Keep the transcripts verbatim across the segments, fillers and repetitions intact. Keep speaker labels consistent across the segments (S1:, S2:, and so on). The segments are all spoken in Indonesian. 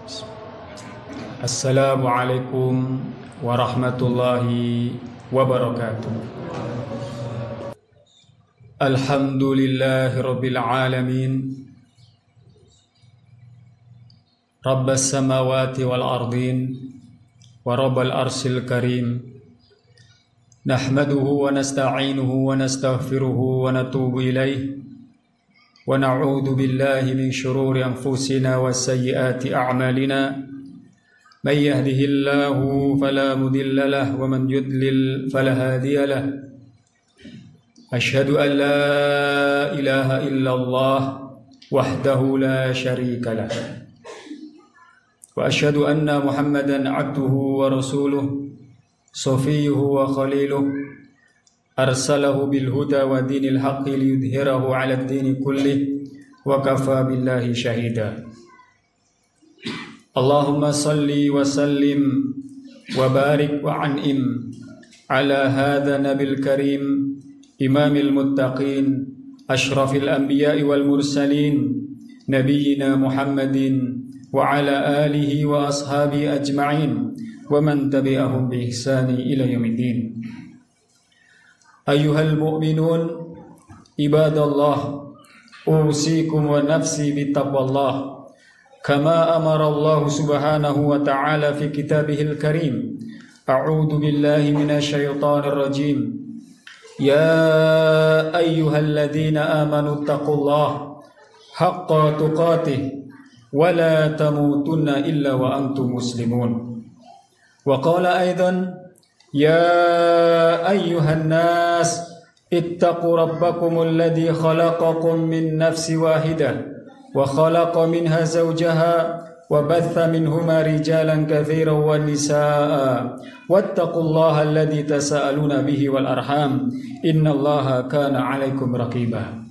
S1: Assalamualaikum warahmatullahi wabarakatuh. Alhamdulillahi rabbil alamin. Rabbas samawati wal ardin wa rabbal arsil karim. Nahmaduhu wa nasta'inuhu wa nastaghfiruhu wa natubu ilaih. Wa na'udzu billahi min shururi anfusina wa sayyiati a'malina. Man yahdihillahu fala mudilla lahu wa man yudlil fala hadiya lahu. Asyhadu an la ilaha illallah wahdahu la syarika lah. Wa asyhadu anna Muhammadan abduhu wa rasuluh, safiyuhu wa khaliluh, arsalahu bil huda wa dinil haqqi liyudhhirahu 'ala ad-dini kullih wa kafa billahi syahida. Allahumma salli wa sallim wa barik wa an'im ala hadha nabil karim imamil muttaqin ashrafil anbiya'i wal mursalin nabiyyina Muhammadin wa ala alihi wa ashabi ajma'in wa man tabi'ahum bi ihsani ila yaumiddin. Ayyuhal mu'minun ibadallah, usikum wa nafsi bittaqwallah kama amara Allah subhanahu wa ta'ala fi kitabihil karim. A'udzu billahi minasyaitonir rajim. Ya ayyuhalladzina amanu taqullaha haqqa tuqatih wa la tamutunna illa wa antum muslimun. Wa qala aidan ya ayyuhan nas ittaqu rabbakumul ladzi khalaqakum min nafsin wahidah wa khalaqa minha zawjaha wa batha minhuma rijalan katsiran wan nisaa wattaqullaha alladzi tasaaluna bihi wal arham innallaha kana 'alaikum raqiba.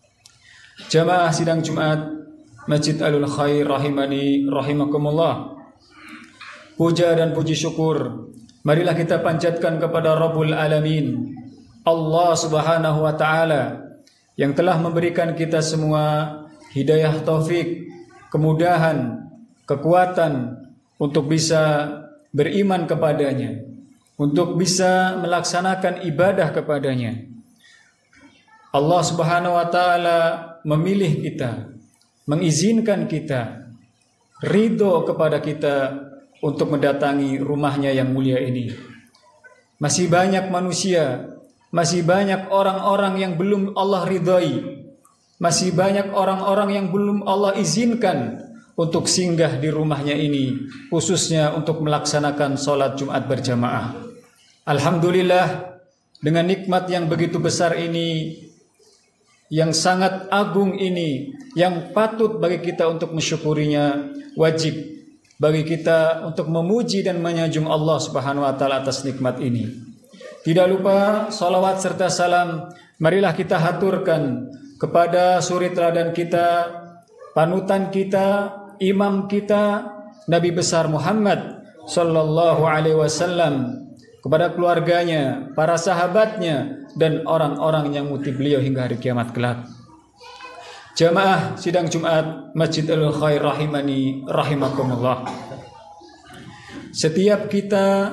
S1: Jamaah sidang Jumat Masjid Alul Khair rahimani rahimakumullah. Puja dan puji syukur marilah kita panjatkan kepada Rabbul Alamin, Allah Subhanahu wa taala, yang telah memberikan kita semua hidayah taufik, kemudahan, kekuatan untuk bisa beriman kepadanya, untuk bisa melaksanakan ibadah kepadanya. Allah Subhanahu wa taala memilih kita, mengizinkan kita, ridho kepada kita untuk mendatangi rumahnya yang mulia ini. Masih banyak manusia, masih banyak orang-orang yang belum Allah ridhoi, masih banyak orang-orang yang belum Allah izinkan untuk singgah di rumahnya ini, khususnya untuk melaksanakan sholat Jumat berjamaah. Alhamdulillah, dengan nikmat yang begitu besar ini, yang sangat agung ini, yang patut bagi kita untuk mensyukurinya, wajib bagi kita untuk memuji dan menyanjung Allah Subhanahu wa taala atas nikmat ini. Tidak lupa salawat serta salam marilah kita haturkan kepada suri teladan kita, panutan kita, imam kita, Nabi besar Muhammad sallallahu alaihi wasallam, kepada keluarganya, para sahabatnya, dan orang-orang yang mengikuti beliau hingga hari kiamat kelak. Jamaah sidang Jumat Masjid Alul Khair rahimani rahimakumullah. Setiap kita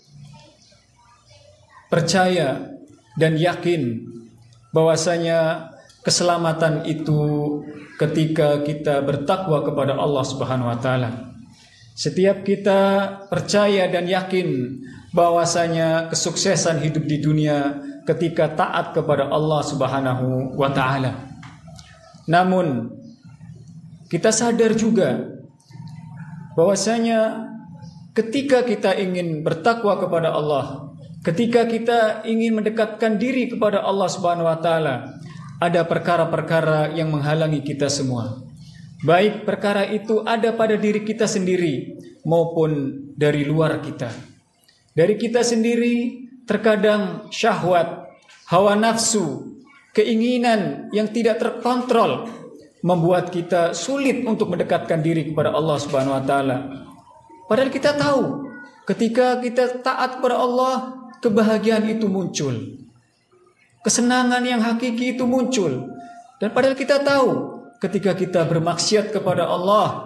S1: percaya dan yakin bahwasanya keselamatan itu ketika kita bertakwa kepada Allah Subhanahu wa taala. Setiap kita percaya dan yakin bahwasanya kesuksesan hidup di dunia ketika taat kepada Allah Subhanahu wa taala. Namun kita sadar juga bahwasanya ketika kita ingin bertakwa kepada Allah, ketika kita ingin mendekatkan diri kepada Allah Subhanahu wa taala, ada perkara-perkara yang menghalangi kita semua. Baik perkara itu ada pada diri kita sendiri maupun dari luar kita. Dari kita sendiri terkadang syahwat, hawa nafsu, keinginan yang tidak terkontrol membuat kita sulit untuk mendekatkan diri kepada Allah Subhanahu wa taala. Padahal kita tahu ketika kita taat kepada Allah, kebahagiaan itu muncul. Kesenangan yang hakiki itu muncul. Dan padahal kita tahu ketika kita bermaksiat kepada Allah,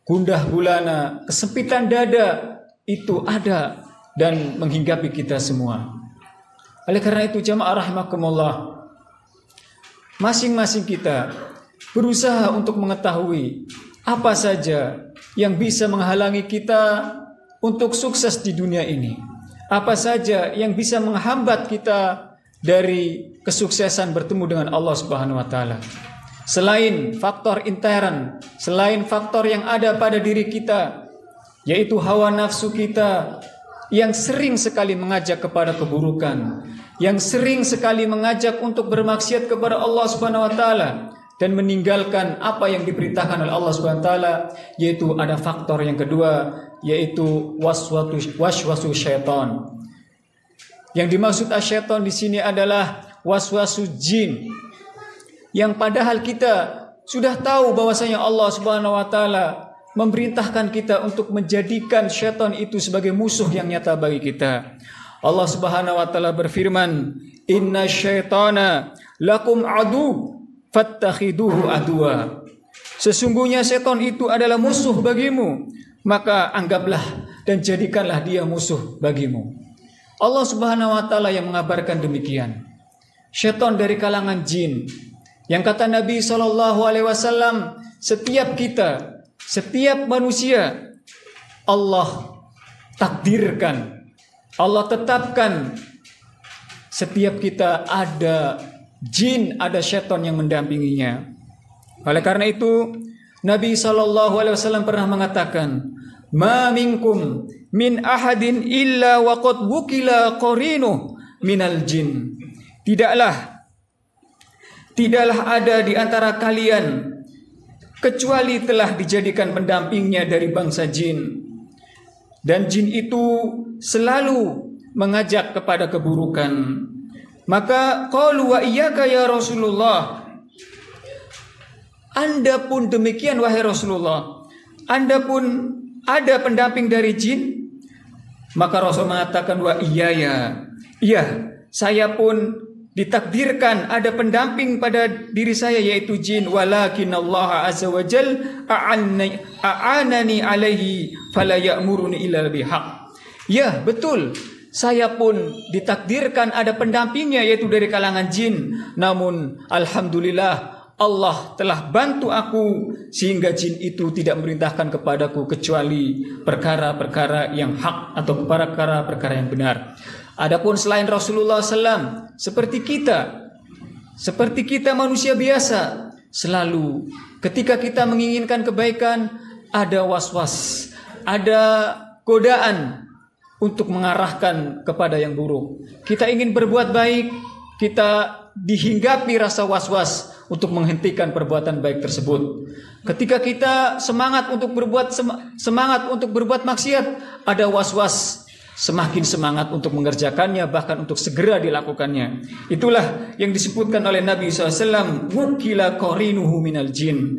S1: gundah gulana, kesempitan dada itu ada dan menghinggapi kita semua. Oleh karena itu jamaah rahimakumullah, masing-masing kita berusaha untuk mengetahui apa saja yang bisa menghalangi kita untuk sukses di dunia ini. Apa saja yang bisa menghambat kita dari kesuksesan bertemu dengan Allah Subhanahu wa taala. Selain faktor intern, selain faktor yang ada pada diri kita, yaitu hawa nafsu kita yang sering sekali mengajak kepada keburukan, yang sering sekali mengajak untuk bermaksiat kepada Allah Subhanahu wa taala dan meninggalkan apa yang diperintahkan oleh Allah Subhanahu wa taala, yaitu ada faktor yang kedua, yaitu waswasu waswasu syaitan. Yang dimaksud asyaitan di sini adalah waswasu jin. Yang padahal kita sudah tahu bahwasanya Allah Subhanahu wa taala memerintahkan kita untuk menjadikan syaitan itu sebagai musuh yang nyata bagi kita. Allah Subhanahu wa taala berfirman, "Inna syaitana lakum adu fattakhiduhu adwa." Sesungguhnya syaitan itu adalah musuh bagimu, maka anggaplah dan jadikanlah dia musuh bagimu. Allah Subhanahu wa taala yang mengabarkan demikian. Syaitan dari kalangan jin. Yang kata Nabi shallallahu alaihi wasallam, setiap kita, setiap manusia Allah takdirkan, Allah tetapkan setiap kita ada jin, ada syaitan yang mendampinginya. Oleh karena itu Nabi shallallahu alaihi wasallam pernah mengatakan, "Ma minkum min ahadin illa waqad wukila qarinuh minal jin." Tidaklah Tidaklah ada di antara kalian kecuali telah dijadikan pendampingnya dari bangsa jin. Dan jin itu selalu mengajak kepada keburukan. Maka qalu wa iyyaka ya Rasulullah. Anda pun demikian wahai Rasulullah. Anda pun ada pendamping dari jin? Maka Rasul mengatakan wa iyaya. Iya, saya pun ditakdirkan ada pendamping pada diri saya yaitu jin, walakin Allah azza wa jal a'anani a'anani alaihi fala ya'muruni illa bihaq. Ya, betul. Saya pun ditakdirkan ada pendampingnya yaitu dari kalangan jin. Namun alhamdulillah Allah telah bantu aku sehingga jin itu tidak memerintahkan kepadaku kecuali perkara-perkara yang hak atau perkara-perkara yang benar. Adapun selain Rasulullah shallallahu alaihi wasallam, seperti kita, seperti kita manusia biasa, selalu ketika kita menginginkan kebaikan, ada was-was, ada godaan untuk mengarahkan kepada yang buruk. Kita ingin berbuat baik, kita dihinggapi rasa was-was untuk menghentikan perbuatan baik tersebut. Ketika kita semangat untuk berbuat semangat untuk berbuat maksiat, ada was-was, semakin semangat untuk mengerjakannya, bahkan untuk segera dilakukannya. Itulah yang disebutkan oleh Nabi shallallahu alaihi wasallam, wukila qarinuhu minal jin.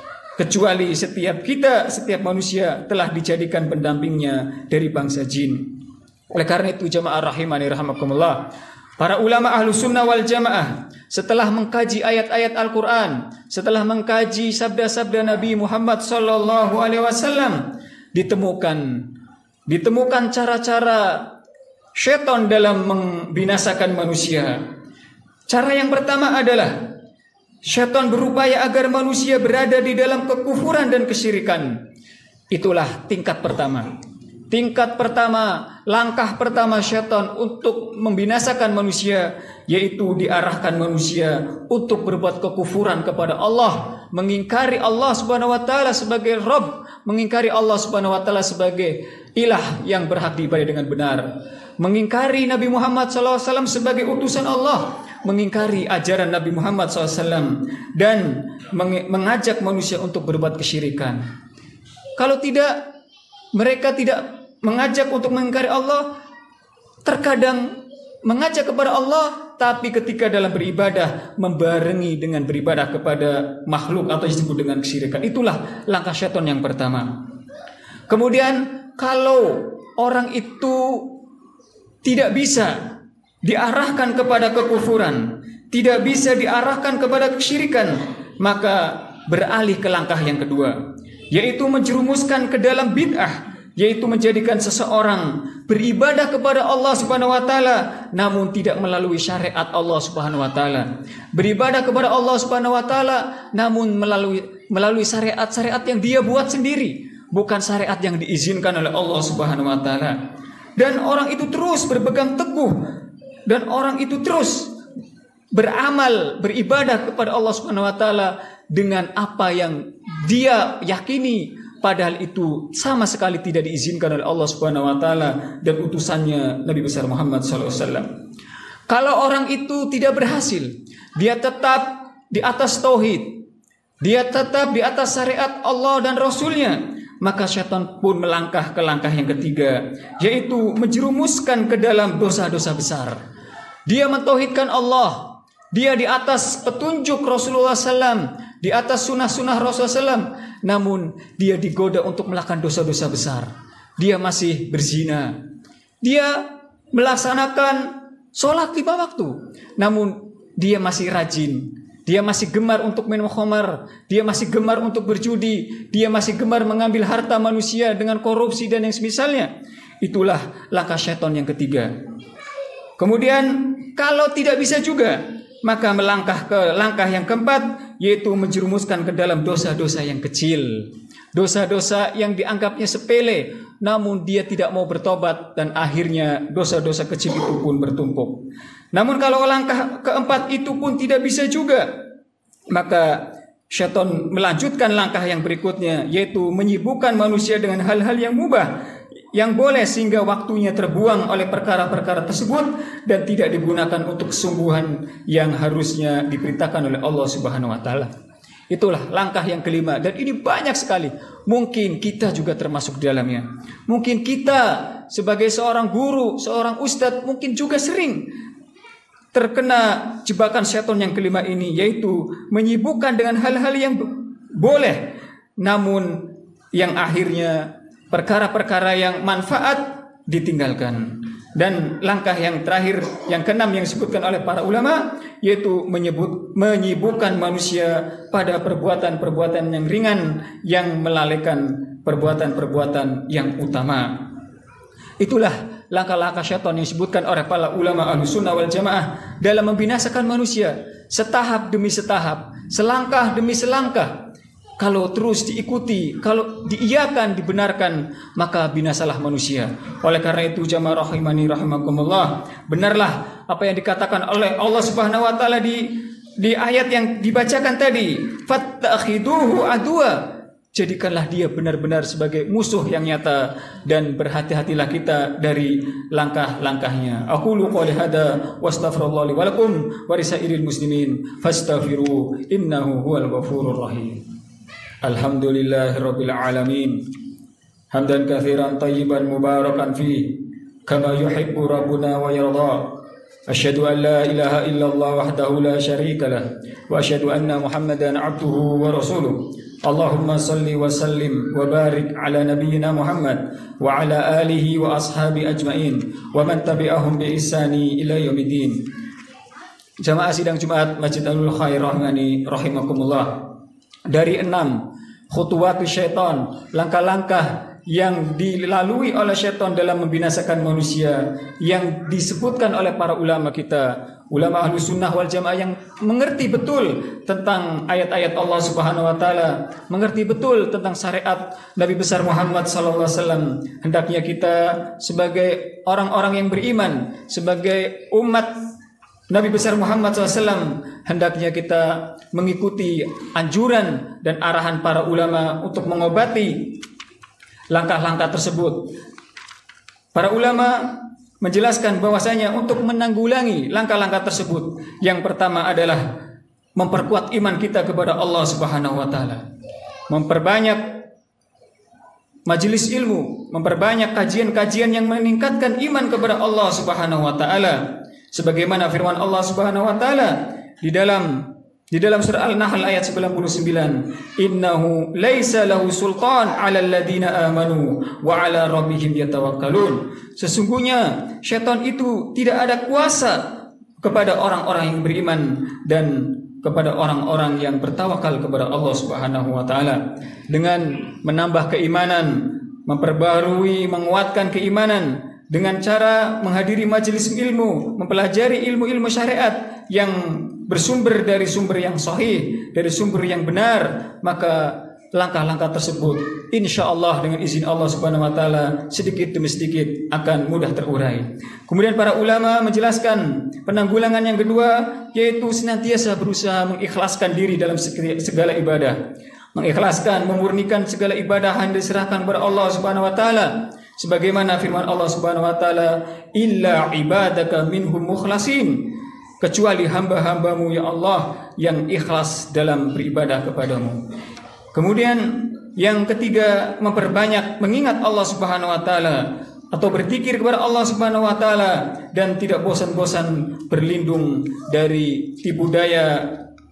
S1: Kecuali setiap kita, setiap manusia telah dijadikan pendampingnya dari bangsa jin. Oleh karena itu jamaah rahimani rahimakumullah, para ulama ahlu sunnah wal jamaah setelah mengkaji ayat-ayat Al-Quran, setelah mengkaji sabda-sabda Nabi Muhammad sallallahu alaihi wasallam, ditemukan Ditemukan cara-cara syaitan dalam membinasakan manusia. Cara yang pertama adalah syaitan berupaya agar manusia berada di dalam kekufuran dan kesyirikan. Itulah tingkat pertama. Tingkat pertama, langkah pertama syaitan untuk membinasakan manusia, yaitu diarahkan manusia untuk berbuat kekufuran kepada Allah, mengingkari Allah Subhanahu wa taala sebagai Rabb, mengingkari Allah Subhanahu wa taala sebagai ilah yang berhak diibadahi dengan benar, mengingkari Nabi Muhammad shallallahu alaihi wasallam sebagai utusan Allah, mengingkari ajaran Nabi Muhammad shallallahu alaihi wasallam, dan mengajak manusia untuk berbuat kesyirikan. Kalau tidak, mereka tidak mengajak untuk mengingkari Allah, terkadang mengajak kepada Allah, tapi ketika dalam beribadah membarengi dengan beribadah kepada makhluk atau disebut dengan kesyirikan. Itulah langkah syaitan yang pertama. Kemudian kalau orang itu tidak bisa diarahkan kepada kekufuran, tidak bisa diarahkan kepada kesyirikan, maka beralih ke langkah yang kedua, yaitu menjerumuskan ke dalam bid'ah, yaitu menjadikan seseorang beribadah kepada Allah Subhanahu wa taala namun tidak melalui syariat Allah Subhanahu wa taala. Beribadah kepada Allah Subhanahu wa taala namun melalui melalui syariat-syariat yang dia buat sendiri, bukan syariat yang diizinkan oleh Allah Subhanahu wa taala. Dan orang itu terus berpegang teguh dan orang itu terus beramal, beribadah kepada Allah Subhanahu wa taala dengan apa yang dia yakini, padahal itu sama sekali tidak diizinkan oleh Allah Subhanahu wa taala dan utusannya Nabi besar Muhammad sallallahu alaihi wasallam. Kalau orang itu tidak berhasil, dia tetap di atas tauhid, dia tetap di atas syariat Allah dan Rasulnya, maka syaitan pun melangkah ke langkah yang ketiga, yaitu menjerumuskan ke dalam dosa-dosa besar. Dia mentauhidkan Allah, dia di atas petunjuk Rasulullah sallallahu alaihi wasallam, di atas sunnah-sunnah Rasulullah sallallahu alaihi wasallam, namun dia digoda untuk melakukan dosa-dosa besar. Dia masih berzina, dia melaksanakan sholat lima waktu, namun dia masih rajin, dia masih gemar untuk minum khamar, dia masih gemar untuk berjudi, dia masih gemar mengambil harta manusia dengan korupsi dan yang semisalnya. Itulah langkah syaitan yang ketiga. Kemudian kalau tidak bisa juga, maka melangkah ke langkah yang keempat, yaitu menjerumuskan ke dalam dosa-dosa yang kecil, dosa-dosa yang dianggapnya sepele, namun dia tidak mau bertobat dan akhirnya dosa-dosa kecil itu pun bertumpuk. Namun kalau langkah keempat itu pun tidak bisa juga, maka syaitan melanjutkan langkah yang berikutnya, yaitu menyibukkan manusia dengan hal-hal yang mubah, yang boleh sehingga waktunya terbuang oleh perkara-perkara tersebut dan tidak digunakan untuk kesungguhan yang harusnya diperintahkan oleh Allah Subhanahu wa taala. Itulah langkah yang kelima, dan ini banyak sekali. Mungkin kita juga termasuk di dalamnya. Mungkin kita sebagai seorang guru, seorang ustadz mungkin juga sering terkena jebakan syaitan yang kelima ini, yaitu menyibukkan dengan hal-hal yang boleh, namun yang akhirnya perkara-perkara yang manfaat ditinggalkan. Dan langkah yang terakhir, yang keenam yang disebutkan oleh para ulama, yaitu menyebut menyibukkan manusia pada perbuatan-perbuatan yang ringan yang melalaikan perbuatan-perbuatan yang utama. Itulah langkah-langkah syaitan yang disebutkan oleh para ulama Ahlussunnah wal Jamaah dalam membinasakan manusia, setahap demi setahap, selangkah demi selangkah. Kalau terus diikuti, kalau diiyakan, dibenarkan, maka binasalah manusia. Oleh karena itu, jamaah rahimani rahimakumullah, benarlah apa yang dikatakan oleh Allah Subhanahu wa taala di di ayat yang dibacakan tadi, fattakhiduhu adwa. Jadikanlah dia benar-benar sebagai musuh yang nyata, dan berhati-hatilah kita dari langkah-langkahnya. Aqulu qouli hada wastaghfirullah li wa lakum wa lisairil muslimin fastaghfiru innahu huwal ghafurur rahim. Alhamdulillahirabbil alamin. Hamdan katsiran tayyiban mubarakan fi kama yuhibbu rabbuna wa yarda. Asyhadu an la ilaha illallah wahdahu la syarika lah wa asyhadu anna Muhammadan abduhu wa rasuluh. Allahumma salli wa sallim wa barik ala nabiyyina Muhammad wa ala alihi wa ashabi ajmain wa man tabi'ahum bi ihsani ila yaumiddin. Jamaah sidang Jumat Masjid Alul Khair rahimani rahimakumullah. Dari enam khutuwat syaitan, langkah-langkah yang dilalui oleh syaitan dalam membinasakan manusia, yang disebutkan oleh para ulama kita, ulama Ahlussunnah wal Jamaah, yang mengerti betul tentang ayat-ayat Allah Subhanahu wa taala, mengerti betul tentang syariat Nabi besar Muhammad sallallahu alaihi wasallam. Hendaknya kita sebagai orang-orang yang beriman, sebagai umat Nabi besar Muhammad sallallahu alaihi wasallam, hendaknya kita mengikuti anjuran dan arahan para ulama untuk mengobati langkah-langkah tersebut. Para ulama menjelaskan bahwasanya untuk menanggulangi langkah-langkah tersebut, yang pertama adalah memperkuat iman kita kepada Allah Subhanahu wa taala. Memperbanyak majelis ilmu, memperbanyak kajian-kajian yang meningkatkan iman kepada Allah Subhanahu wa taala. Sebagaimana firman Allah Subhanahu wa taala di dalam di dalam surah Al-Nahl ayat sembilan puluh sembilan, innahu laisa lahu sultan 'alal ladzina amanu wa 'ala rabbihim yatawakkalun. Sesungguhnya syaitan itu tidak ada kuasa kepada orang-orang yang beriman dan kepada orang-orang yang bertawakal kepada Allah Subhanahu wa taala dengan menambah keimanan, memperbarui, menguatkan keimanan dengan cara menghadiri majelis ilmu, mempelajari ilmu-ilmu syariat yang bersumber dari sumber yang sahih, dari sumber yang benar, maka langkah-langkah tersebut insya Allah dengan izin Allah Subhanahu wa taala sedikit demi sedikit akan mudah terurai. Kemudian para ulama menjelaskan penanggulangan yang kedua, yaitu senantiasa berusaha mengikhlaskan diri dalam segala ibadah. Mengikhlaskan, memurnikan segala ibadah hanya diserahkan kepada Allah Subhanahu wa taala. Sebagaimana firman Allah Subhanahu wa taala, "Illa ibadaka minhum mukhlasin." Kecuali hamba-hambamu ya Allah yang ikhlas dalam beribadah kepadamu. Kemudian yang ketiga, memperbanyak mengingat Allah Subhanahu wa taala atau berzikir kepada Allah Subhanahu wa taala dan tidak bosan-bosan berlindung dari tipu daya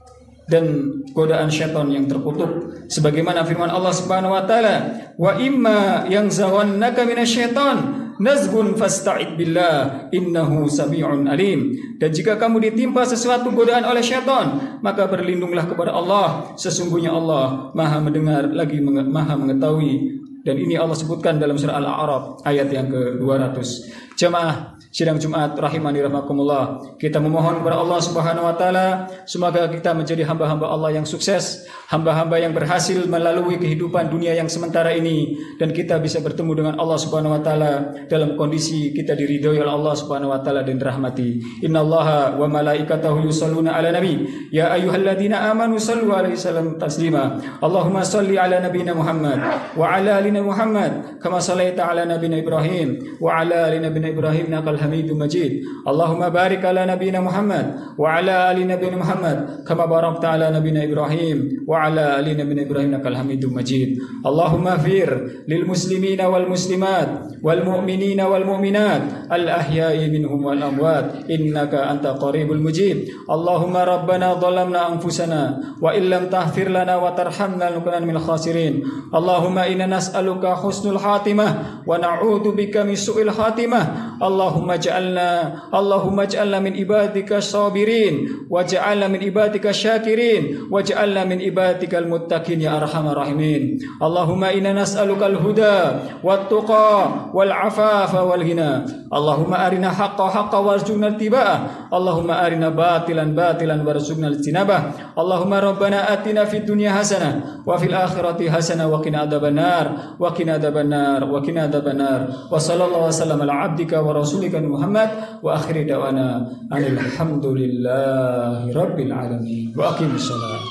S1: dan godaan syaitan yang terkutuk. Sebagaimana firman Allah Subhanahu wa taala, "Wa imma yanzaghannaka minasyaiton nazgun fasta'id billah innahu sami'un alim." Dan jika kamu ditimpa sesuatu godaan oleh syaitan, maka berlindunglah kepada Allah, sesungguhnya Allah Maha mendengar lagi Maha mengetahui. Dan ini Allah sebutkan dalam surah Al-A'raf ayat yang ke dua ratus. Jamaah sidang Jumat rahimani rahimakumullah, kita memohon kepada Allah Subhanahu wa taala semoga kita menjadi hamba-hamba Allah yang sukses, hamba-hamba yang berhasil melalui kehidupan dunia yang sementara ini, dan kita bisa bertemu dengan Allah Subhanahu wa taala dalam kondisi kita diridhoi oleh Allah Subhanahu wa taala dan dirahmati. Innallaha wa malaikatahu yusholluna ala nabi ya ayyuhalladzina amanu shallu alaihi wasallam taslima. Allahumma shalli ala nabiyyina Muhammad wa ala ali Muhammad kama shallaita ala nabiyyina Ibrahim wa ala ali nabiyyina Ibrahim innakal Hamidum Majid. Allahumma barik ala nabiyyina Muhammad wa ala ali nabiyyina Muhammad kama barakta ala nabiyyina Ibrahim wa ala ali nabiyyina Ibrahim innakal Hamidum Majid. Allahumma fir lil muslimina wal muslimat wal mu'minina wal mu'minat al ahya'i minhum wal amwat innaka anta qaribul mujib. Allahumma rabbana dhalamna anfusana wa illam taghfir lana wa tarhamna lanakunanna minal khasirin. Allahumma inna nas'aluka husnul khatimah wa na'udzu bika min su'il khatimah. Allahumma ja'alna Allahumma ja'alna min ibadika sabirin waj'alna min ibadika syakirin waj'alna min ibadikal muttaqin ya arhamar rahimin. Allahumma inna nas'aluka al-huda wat tuqa wal afafa wal ghina. Allahumma arina haqqa haqqa warzuqna ittiba'ah. Allahumma arina batilan batilan warzuqna ijtinabah. Allahumma rabbana atina fid dunya hasanah wa fil akhirati hasanah wa qina adzabannar wa qina adzabannar wa qina adzabannar. Wa sallallahu wasallam ala abdika wa rasulika Muhammad wa akhiri da'wana alhamdulillahi rabbil alamin wa aqimis salat.